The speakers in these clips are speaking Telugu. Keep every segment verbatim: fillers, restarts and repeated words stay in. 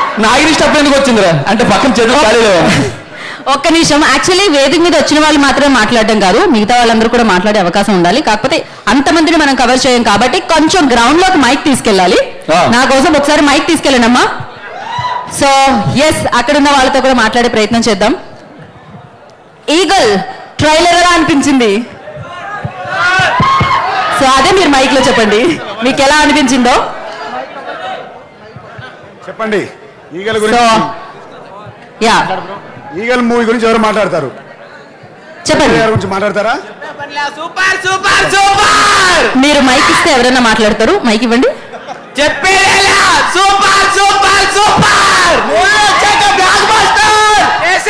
నాగిరి స్టెప్ ఎందుకు వచ్చిందిరా అంటే పక్కన చెడు కాలేదు. ఒక్క నిమిషం, యాక్చువల్లీ వేదిక మీద వచ్చిన వాళ్ళు మాత్రమే మాట్లాడడం కాదు, మిగతా వాళ్ళందరూ కూడా మాట్లాడే అవకాశం ఉండాలి. కాకపోతే అంతమందిని మనం కవర్ చేయం కాబట్టి కొంచెం గ్రౌండ్ లోకి మైక్ తీసుకెళ్ళాలి. నా కోసం ఒకసారి మైక్ తీసుకెళ్ళండి అమ్మా. సో ఎస్, అక్కడున్న వాళ్ళతో కూడా మాట్లాడే ప్రయత్నం చేద్దాం. ఈగల్ ట్రైలర్ ఎలా అనిపించింది? సో అదే మీరు మైక్ లో చెప్పండి, మీకు ఎలా అనిపించిందో చెప్పండి. ఈగల్ గురించి యా ఈగల్ మూవీ గురించి ఎవరు మాట్లాడతారు? చెప్పండి. గురించి మాట్లాడతారా? Super super super. మీరు మైక్ ఇస్తే ఎవరైనా మాట్లాడతారు, మైక్ ఇవ్వండి. చెప్పేలా super super super. Blockbuster.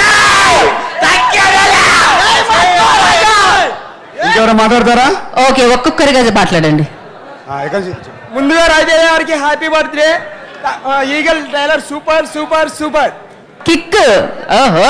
ఇంకెవరు మాట్లాడతారా? ఓకే, ఒక్కొక్కరిగా మాట్లాడండి. ముందుగా రాజయ్య గారికి happy birthday. Eagle trailer super super super. Kick. ఓహో,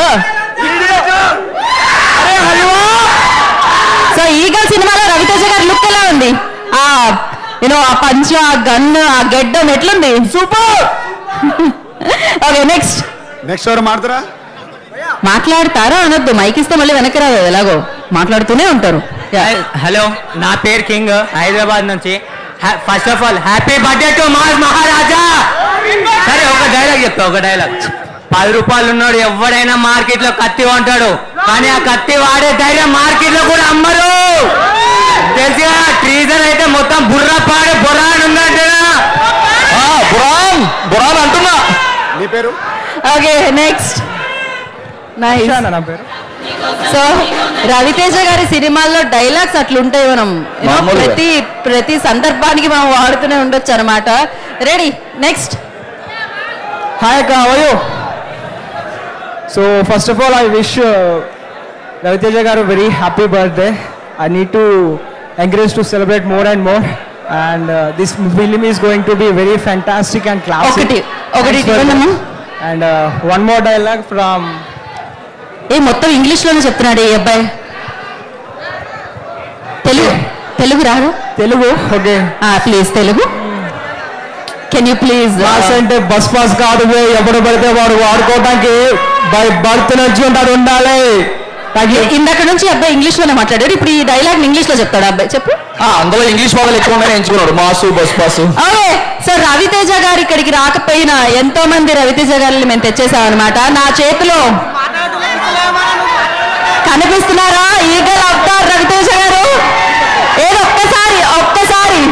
సో ఈగల్ సినిమాలో రవితేజ గారి లుక్ ఎలా ఉంది? ఆ యూనో ఆ పంచ్, ఆ గన్, ఆ గెడ్డం ఎట్లుంది? సూపర్. ఓకే, నెక్స్ట్ నెక్స్ట్ ఎవరు మాట్లాడతారా? మాట్లాడతారా అనొద్దు, మైక్ ఇస్తే మళ్ళీ వెనక్కి రాదు, ఎలాగో మాట్లాడుతూనే ఉంటారు. హలో, నా పేరు కింగ్, హైదరాబాద్ నుంచి. First of all happy birthday to mass Maharaja. సరే, ఒక డైలాగ్ చెప్తా, ఒక డైలాగ్. పది రూపాయలు ఉన్నాడు ఎవడైనా మార్కెట్ లో కత్తి కొంటాడు, కానీ ఆ కత్తి వాడే ధైర్యం మార్కెట్ లో కూడా అమ్మరు. తెలుసుగా, ట్రీజన్ అయితే మొత్తం బుర్ర పాడే బురాన్ ఉందంటున్నా. బురాన్ బురాన్ అంటున్నా. నీ పేరు? Okay, next. నైస్. నా పేరు. సో రవితేజ గారి సినిమాల్లో డైలాగ్స్ అట్లుంటాయి, మనం ప్రతి ప్రతి సందర్భానికి మనం వాడుతూనే ఉండొచ్చు అనమాట. Ready, next. హాయ్ అక్క, how are you? So first of all I wish Raviteja గారు very happy birthday. I need to encourage to celebrate more and more, and this film is going to be very fantastic and classic. ఒకటి ఒకటి and one more dialogue from. ఏ మొత్తం ఇంగ్లీష్ లోనే చెప్తున్నాడు ఈ అబ్బాయి, తెలుగు తెలుగు రాదు? Telugu okay please Telugu. Can you please? Pass అంటే బస్ పాస్ కాదు, ఎప్పుడు పడితే వాడు వాడుకోవడానికి బై బర్త్ నుంచి ఉంటాడు ఉండాలి. ఇందాక నుంచి అబ్బాయి ఇంగ్లీష్ లోనే మాట్లాడాడు, ఇప్పుడు ఈ డైలాగ్ ఇంగ్లీష్ లో చెప్తాడు అబ్బాయి. చెప్పు. అందులో ఇంగ్లీష్ పదాలు ఎక్కువ ఎంచుకున్నాడు, mass bus pass. Okay, so Raviteja గారు ఇక్కడికి రాకపోయినా ఎంతో మంది రవితేజ గారిని మేము తెచ్చేసాం అనమాట. నా చేతిలో కనిపిస్తున్నారా ఈగల్ అవతార్ రవితేజ గారు? ఏదో ఒక్కసారి ఒక్కసారి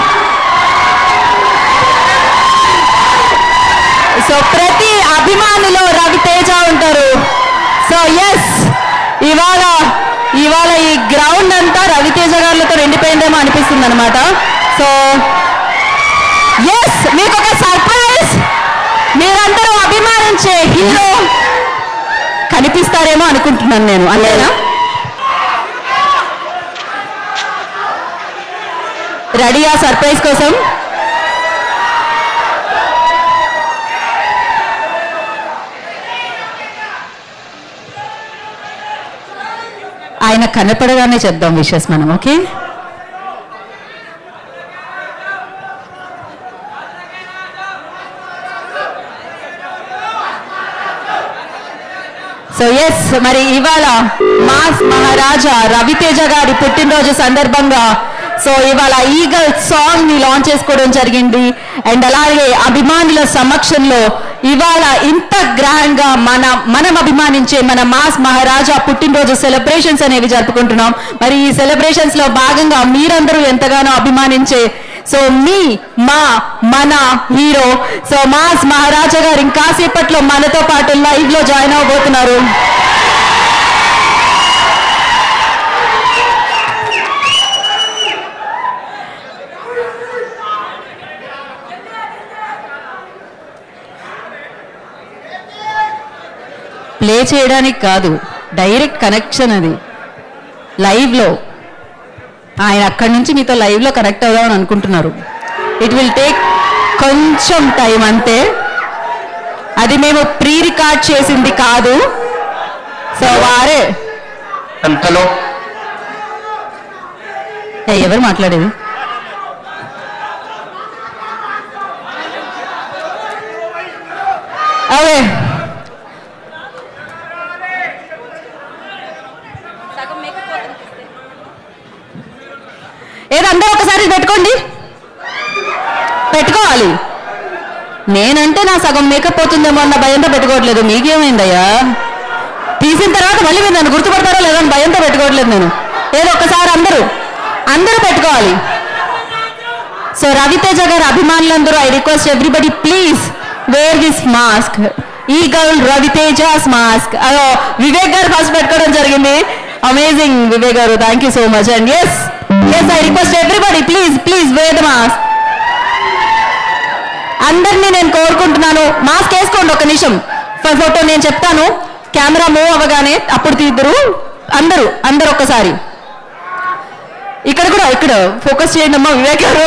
సో ప్రతి అభిమానిలో రవితేజ ఉంటారు. సో ఎస్, ఇవాళ ఇవాళ ఈ గ్రౌండ్ అంతా రవితేజ గారులతో నిండిపోయిందేమో అనిపిస్తుంది అనమాట. సో ఎస్, మీకు ఒక సర్ప్రైజ్, మీరందరూ అభిమానించే హీరో కనిపిస్తారేమో అనుకుంటున్నాను నేను, అంతేనా? రెడీయా సర్ప్రైజ్ కోసం? ఆయన కనపడగానే చెప్దాం విషెస్ మనం. ఓకే, సో ఎస్, మరి ఇవాళ మాస్ మహారాజా రవితేజ గారి పుట్టినరోజు సందర్భంగా సో ఇవాళ ఈగల్ సాంగ్ ని లాంచ్ చేసుకోవడం జరిగింది. అండ్ అలాగే అభిమానుల సమక్షంలో ఇవాళ ఇంత గ్రాండ్ గా మన మనం అభిమానించే మన మాస్ మహారాజా పుట్టినరోజు సెలబ్రేషన్స్ అనేవి జరుపుకుంటున్నాం. మరి ఈ సెలబ్రేషన్స్ లో భాగంగా మీరందరూ ఎంతగానో అభిమానించే సో మీ మా మన హీరో సో మాస్ మహారాజా గారు ఇంకాసేపట్లో మనతో పాటు లైవ్ లో జాయిన్ అవబోతున్నారు. ప్లే చేయడానికి కాదు, డైరెక్ట్ కనెక్షన్ అది లైవ్లో. ఆయన అక్కడి నుంచి మీతో లైవ్లో కనెక్ట్ అవుదామని అనుకుంటున్నారు. ఇట్ విల్ టేక్ కొంచెం టైం అంతే, అది మేము ప్రీ రికార్డ్ చేసింది కాదు. సో వారే హలో, ఎవరు మాట్లాడేది? ఓకే ఏదో అందరూ ఒకసారి పెట్టుకోండి, పెట్టుకోవాలి. నేనంటే నా సగం మేకప్ పోతుందేమో అన్న భయంతో పెట్టుకోవట్లేదు. మీకేమైందయ్యా? తీసిన తర్వాత మళ్ళీ మీరు నన్ను గుర్తుపడతారో లేదో అని భయంతో పెట్టుకోవట్లేదు నేను. ఏదో ఒక్కసారి అందరూ అందరూ పెట్టుకోవాలి. సో రవితేజ గారి అభిమానులందరూ I request everybody please wear this mask. ఈ గర్ల్ రవితేజాస్ మాస్క్. అదో వివేక్ గారు ఫస్ట్ పెట్టుకోవడం జరిగింది. అమేజింగ్ వివేక్ గారు, thank you so much. And yes yes I request everybody please please wear the mask. అందరినీ నేను కోరుకుంటున్నాను, మాస్క్ వేసుకోండి. ఒక నిమిషం ఫోటో నేను చెప్తాను, కెమెరా మూవ్ అవ్వగానే అప్పుడు తీద్దరు. అందరూ అందరూ ఒక్కసారి ఇక్కడ కూడా ఇక్కడ ఫోకస్ చేయండి అమ్మా వివేక్ గారు.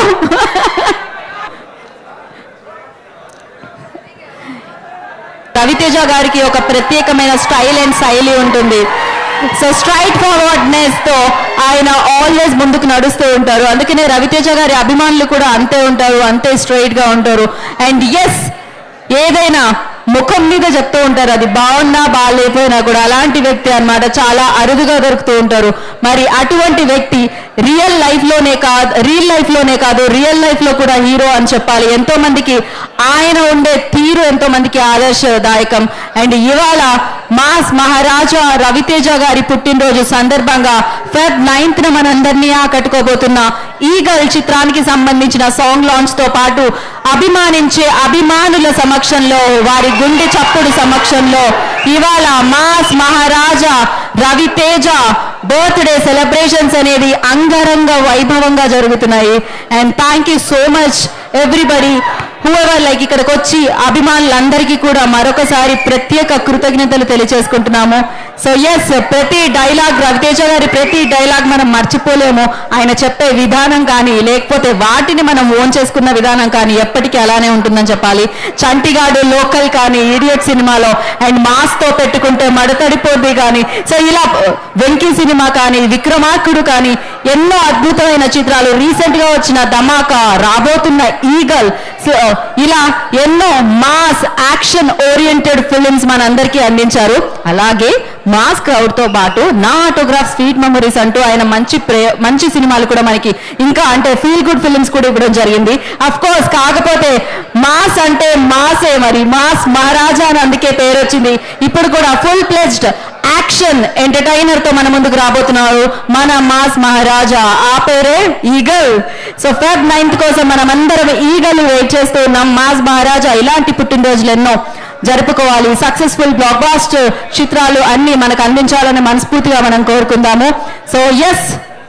రవితేజ గారికి ఒక ప్రత్యేకమైన స్టైల్ అండ్ శైలి ఉంటుంది. సో స్ట్రైట్ ఫార్వర్డ్నెస్ తో ఆయన ఆల్వేస్ ముందుకు నడుస్తూ ఉంటారు. అందుకనే రవితేజ గారి అభిమానులు కూడా అంతే ఉంటారు, అంతే స్ట్రైట్ గా ఉంటారు. అండ్ ఎస్ ఏదైనా ముఖం మీద చెప్తూ ఉంటారు, అది బాగున్నా బాగాలేకపోయినా కూడా. అలాంటి వ్యక్తి అన్నమాట, చాలా అరుదుగా దొరుకుతూ ఉంటారు. మరి అటువంటి వ్యక్తి రియల్ లైఫ్ లోనే కాదు రియల్ లైఫ్ లోనే కాదు రియల్ లైఫ్ లో కూడా హీరో అని చెప్పాలి. ఎంతో మందికి ఆయన ఉండే తీరు ఎంతో మందికి ఆదర్శదాయకం. అండ్ ఇవాళ మాస్ మహారాజా రవితేజ గారి పుట్టినరోజు సందర్భంగా ఫెబ్ నైన్త్ న మనందరినీ ఆకట్టుకోబోతున్న ఈగల్ చిత్రానికి సంబంధించిన సాంగ్ లాంచ్ తో పాటు అభిమానించే అభిమానుల సమక్షంలో, వారి గుండె చప్పుడు సమక్షంలో ఇవాళ mass Maharaja Raviteja birthday celebrations అనేది అంగరంగ వైభవంగా జరుగుతున్నాయి. And thank you so much everybody whoever like ఇక్కడికి వచ్చి అభిమానులందరికీ కూడా మరొకసారి ప్రత్యేక కృతజ్ఞతలు తెలియజేసుకుంటున్నాము. సో ఎస్ ప్రతి డైలాగ్ రవితేజ గారి ప్రతి డైలాగ్ మనం మర్చిపోలేము. ఆయన చెప్పే విధానం కానీ లేకపోతే వాటిని మనం ఓన్ చేసుకున్న విధానం కానీ ఎప్పటికీ అలానే ఉంటుందని చెప్పాలి. చంటిగాడు లోకల్ కానీ ఇడియట్ సినిమాలో, అండ్ మాస్ తో పెట్టుకుంటే మడతడిపోద్ది కానీ, సో ఇలా వెంకీ సినిమా కానీ విక్రమార్కుడు కానీ ఎన్నో అద్భుతమైన చిత్రాలు, రీసెంట్ గా వచ్చిన ధమాకా, రాబోతున్న ఈగల్, సో ఇలా ఎన్నో మాస్ యాక్షన్ ఓరియంటెడ్ ఫిల్మ్స్ మనందరికీ అందించారు. అలాగే మాస్ క్రౌడ్ తో పాటు నా ఆటోగ్రాఫ్ స్వీట్ మెమరీస్ అంటూ ఆయన మంచి మంచి సినిమాలు కూడా మనకి ఇంకా అంటే ఫీల్ గుడ్ ఫిల్మ్స్ కూడా ఇవ్వడం జరిగింది. అఫ్ కోర్స్ కాకపోతే మాస్ అంటే మాసే, మరి మాస్ మహారాజా అని అందుకే పేరు వచ్చింది. ఇప్పుడు కూడా ఫుల్ ప్లెజ్డ్ యాక్షన్ ఎంటర్టైనర్ తో మన ముందుకు రాబోతున్నారు మన మాస్ మహారాజా, ఆ పేరే ఈగల్. సో ఫెబ్ నైన్త్ కోసం మనం అందరం ఈగల్ వెయిట్ చేస్తూ ఉన్నాం. మాస్ మహారాజా ఇలాంటి పుట్టినరోజులు ఎన్నో జరుపుకోవాలి, సక్సెస్ఫుల్ బ్లాక్ బాస్టర్ చిత్రాలు అన్ని మనకు అందించాలని మనస్ఫూర్తిగా మనం కోరుకుందాము. So yes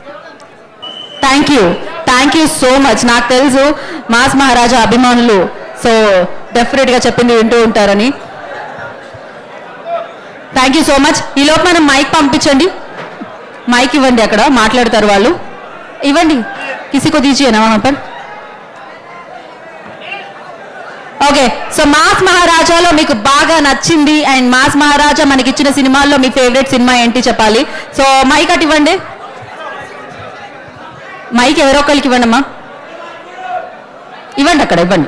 thank you thank you so much. నాకు తెలుసు మాస్ మహారాజా అభిమానులు సో డెఫినెట్ గా చెప్పింది వింటూ ఉంటారని. Thank you so much. ఈ లోపు మనం మైక్ పంపించండి, మైక్ ఇవ్వండి, అక్కడ మాట్లాడతారు వాళ్ళు. ఇవ్వండి కిసికో దీజియేనా వహాं पर. ఓకే సో మాస్ మహారాజాలో మీకు బాగా నచ్చింది అండ్ మాస్ మహారాజా మనకి ఇచ్చిన సినిమాల్లో మీ ఫేవరెట్ సినిమా ఏంటి చెప్పాలి. సో మైక్ అటు ఇవ్వండి, మైక్ ఎవరో ఒకరికి ఇవ్వండి అమ్మా, ఇవ్వండి అక్కడ ఇవ్వండి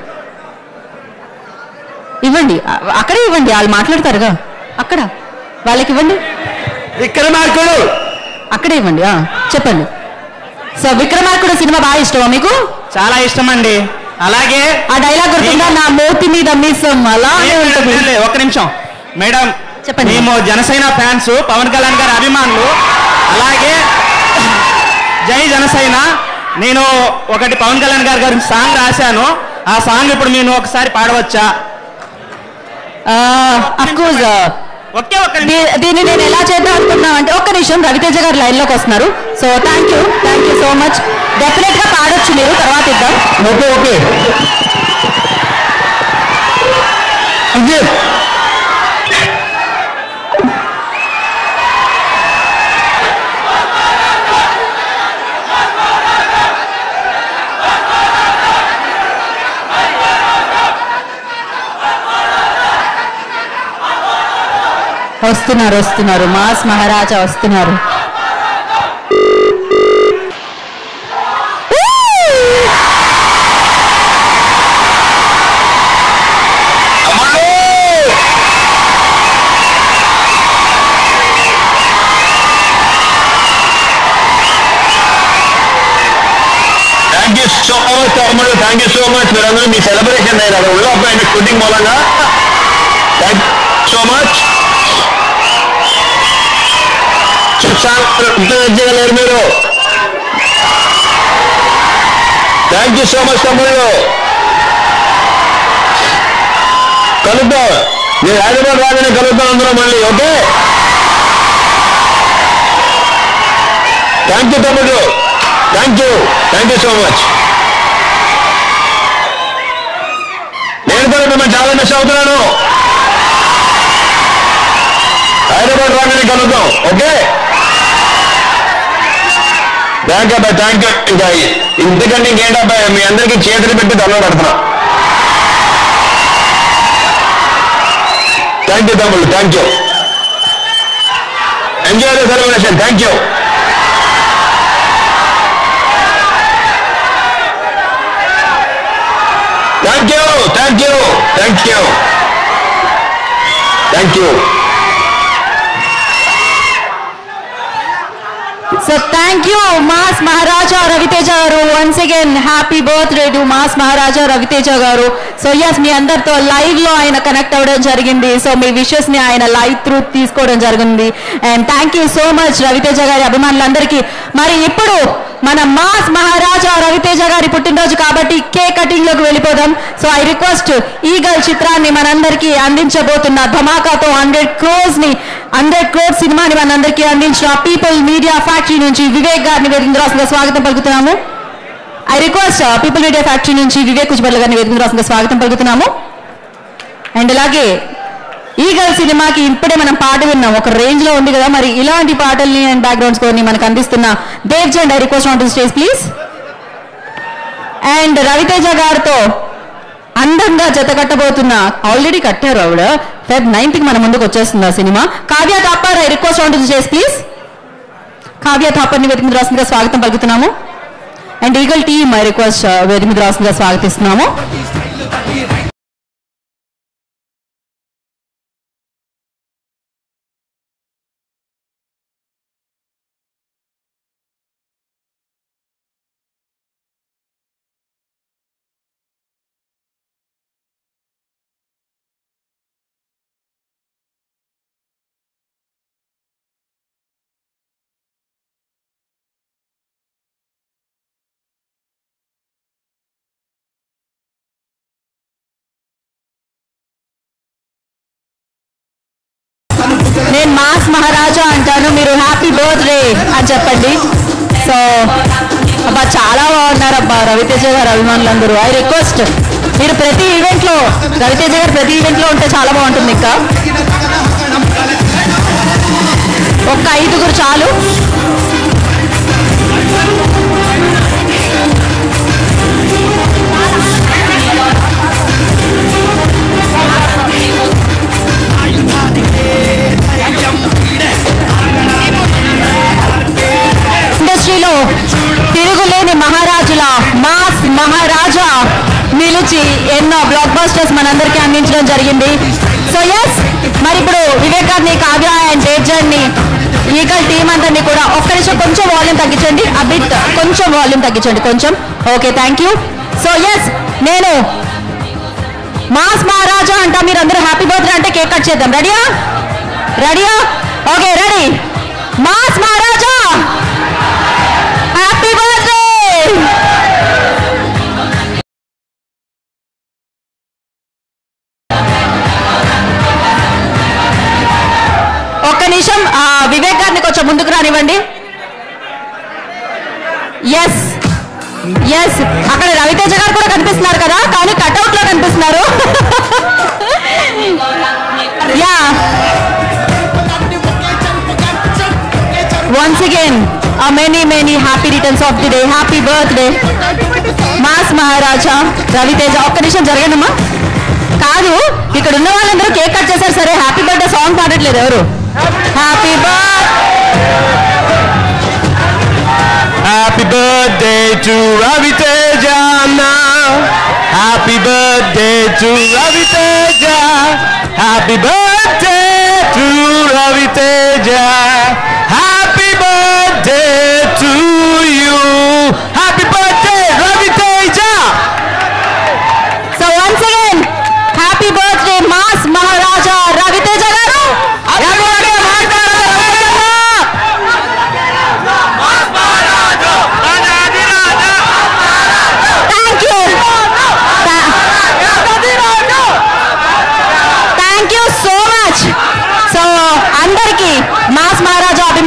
ఇవ్వండి అక్కడే ఇవ్వండి, వాళ్ళు మాట్లాడతారుగా అక్కడ, వాళ్ళకి ఇవ్వండి. విక్రమార్కుడు అక్కడే ఇవ్వండి, చెప్పండి. సో విక్రమార్కుడు సినిమా బాగా ఇష్టమా మీకు? చాలా ఇష్టం అండి. అలాగే ఆ డైలాగ్ గుర్తుందా, నా మూతి మీద మిసం అలా ఉంటుంది. ఒక్క నిమిషం మేడం, చెప్పండి. మేము జనసేన ఫ్యాన్స్, పవన్ కళ్యాణ్ గారి అభిమానులు. అలాగే జై జనసేన. నేను ఒకటి పవన్ కళ్యాణ్ గారి గురించి సాంగ్ రాశాను, ఆ సాంగ్ ఇప్పుడు నేను ఒకసారి పాడవచ్చా? ఒకే ఒక్క దీన్ని నేను ఎలా చేద్దాం అనుకున్నాను అంటే, ఒక్క నిమిషం రవితేజ గారు లైన్ లోకి వస్తున్నారు. So thank you thank you so much. Definite గా పాడొచ్చు మీరు, తర్వాత ఇద్దాం. ఓకే ఓకే వస్తున్నారు వస్తున్నారు మాస్ మహారాజా వస్తున్నారు. సో మచ్ తమ్ముడు, థ్యాంక్ యూ సో మచ్. మీరందరూ మీ సెలబ్రేషన్ అయినా ఒళ్ళు అబ్బాయి షూటింగ్ మూలంగా థ్యాంక్ యూ సో మచ్. లేరు మీరు. థ్యాంక్ యూ సో మచ్ తమ్ముళ్ళు. కలుద్దాం. నేను హైదరాబాద్ రాగానే కలుద్దాం అందరూ మళ్ళీ. ఓకే, థ్యాంక్ యూ తమ్ముడు. Thank you thank you so much. నేను కూడా మిమ్మల్ని చాలా మిస్ అవుతున్నాను. హైదరాబాద్ రాగానే కలుద్దాం. ఓకే, థ్యాంక్ యూ అబ్బాయి. Thank you. ఇంకా ఇంతకంటే ఇంకేంటి అబ్బాయి, మీ అందరికీ చేతులు పెట్టి దండం పెడుతున్నా. థ్యాంక్ యూ తమ్ముళ్ళు. Thank you. Enjoy the celebration. Thank you. Thank you thank you thank you thank you. So thank you, Mass Maharaja Raviteja garu. Once again, happy birthday to Mass Maharaja Raviteja garu. So yes, మీ అందరితో లైవ్ లో ఆయన కనెక్ట్ అవ్వడం జరిగింది. సో మీ విషెస్ ని ఆయన లైవ్ త్రూ తీసుకోవడం జరిగింది. And thank you so much Raviteja గారి అభిమానులందరికీ. మరి ఇప్పుడు మన మాస్ మహారాజా రవితేజ గారి పుట్టినరోజు కాబట్టి కేక్ కటింగ్ లోకి వెళ్ళిపోదాం. సో ఐ రిక్వెస్ట్ ఈగల్ చిత్రాన్ని మనందరికీ అందించబోతున్న ధమాకాతో హండ్రెడ్ క్రోర్స్ ని హండ్రెడ్ క్రోర్ సినిమాని మనందరికీ అందించిన పీపుల్ మీడియా ఫ్యాక్టరీ నుంచి వివేక్ గారిని వేదిక రాష్ట్రంగా స్వాగతం పలుకుతున్నాము. I request people media factory నుంచి వివేక్ కుజ్బర్ల గారిని వేదిక రాష్ట్రంగా స్వాగతం పలుకుతున్నాము. అండ్ అలాగే ఈగల్ సినిమాకి ఇప్పుడే మనం పాట విన్నాం, ఒక రేంజ్ లో ఉంది కదా. మరి ఇలాంటి పాటల్ని అండ్ బ్యాక్గ్రౌండ్ స్కోర్ ని మనకు అందిస్తున్న Davzand I request on to stage please. And Ravi Teja గారితో అందంగా జత కట్టబోతున్న, ఆల్రెడీ కట్టారు ఆవిడ, ఫెబ్ నైన్త్ కి మన ముందుకు వచ్చేస్తుంది ఆ సినిమా, Kavya Thapar I request on to stage please. Kavya Thapar ని వేదిక మీద రాష్ట్రంగా స్వాగతం పలుకుతున్నాము. And Eagle team I request వేదిక మీద రాష్ట్రంగా స్వాగతిస్తున్నాము. నేను మాస్ మహారాజా అంటాను, మీరు హ్యాపీ బర్త్డే అని చెప్పండి. సో అబ్బా చాలా బాగున్నారు అబ్బా రవితేజ గారు అభిమానులందరూ. ఐ రిక్వెస్ట్ మీరు ప్రతి ఈవెంట్ లో రవితేజ గారు ప్రతి ఈవెంట్ లో ఉంటే చాలా బాగుంటుంది. ఇంకా ఒక్క ఐదుగురు చాలు. ఇండస్ట్రీలో తిరుగులేని మహారాజుల మాస్ మహారాజా నిలిచి ఎన్నో బ్లాక్ బస్టర్స్ మనందరికీ అందించడం జరిగింది. సో ఎస్, మరి ఇప్పుడు వివేక్ గారిని, కావ్య అండ్ దేవ్జన్ ని, ఈగల్ టీమ్ అందరినీ కూడా ఒక్క నిమిషం కొంచెం వాల్యూమ్ తగ్గించండి, ఆ బిట్ కొంచెం వాల్యూమ్ తగ్గించండి కొంచెం. Okay, thank you. So yes, నేను మాస్ మహారాజా అంటా, మీరు అందరూ హ్యాపీ బర్త్డే అంటే కేక్ కట్ చేద్దాం. రెడీయా రెడీయా okay, ready. Mass Maharaja happy birthday. ఒక్క నిమిషం వివేక్ గారిని కొంచెం ముందుకు రానివ్వండి. ఎస్ ఎస్, అక్కడ రవితేజ గారు కూడా కనిపిస్తున్నారు కదా, కానీ కట్అవుట్ లో కనిపిస్తున్నారు. Yeah, once again a many many happy returns of the day. Happy birthday mass Maharaja Ravi Teja. ఒక్క నిమిషం జరగనమ్మా. కాదు, ఇక్కడ ఉన్న వాళ్ళందరూ కేక్ కట్ చేశారు, సరే హ్యాపీ బర్త్డే సాంగ్ పాడట్లేదు ఎవరు. Happy happy birthday to Ravi Teja అన్నా, happy birthday to Ravi Teja, happy birthday to Ravi Teja, happy birthday to you, happy birthday Ravi Teja.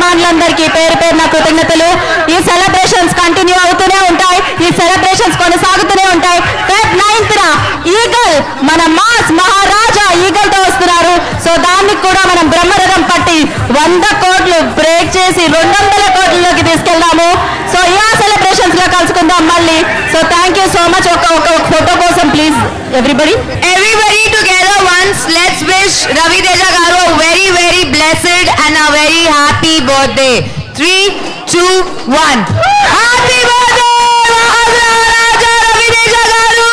అభిమానులందరికీ పేరు పేరున కృతజ్ఞతలు. ఈ సెలబ్రేషన్స్ కంటిన్యూ అవుతూనే ఉంటాయి, ఈ సెలబ్రేషన్స్ కొనసాగుతూనే ఉంటాయి. ఫెబ్ నైన్త్ న ఈగల్ మన మాస్ మహారాజా ఈగల్ తో వస్తున్నారు. సో దానికి కూడా మనం బ్రహ్మరథం పట్టి వంద కోట్లు బ్రేక్ చేసి రెండు వందల కోట్లలోకి తీసుకెళ్దాము. సో ఈ సెలబ్రేషన్స్ లో కలుసుకుందాం మళ్ళీ. So thank you so much. ఒక ఒక ఫోటో కోసం please everybody Everybody together once, let's wish Ravi Teja garu a very very blessed and a very happy birthday. three, two, one. Happy birthday Maharaja Ravi Teja garu.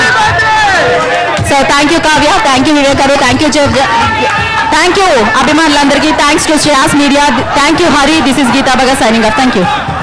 So thank you Kavya, thank you Vivek గారు, థ్యాంక్ యూ థ్యాంక్ యూ అభిమానులందరికీ, thanks to Shreyas media, thank you Hari. This is Geetha Bhagat signing off. Thank you.